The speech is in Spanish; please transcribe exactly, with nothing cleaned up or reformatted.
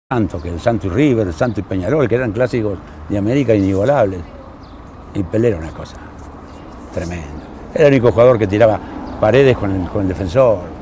Santos, que el Santos y River, el Santos y Peñarol, que eran clásicos de América inigualables. Y Pelé era una cosa tremenda. Era el único jugador que tiraba paredes con el, con el defensor.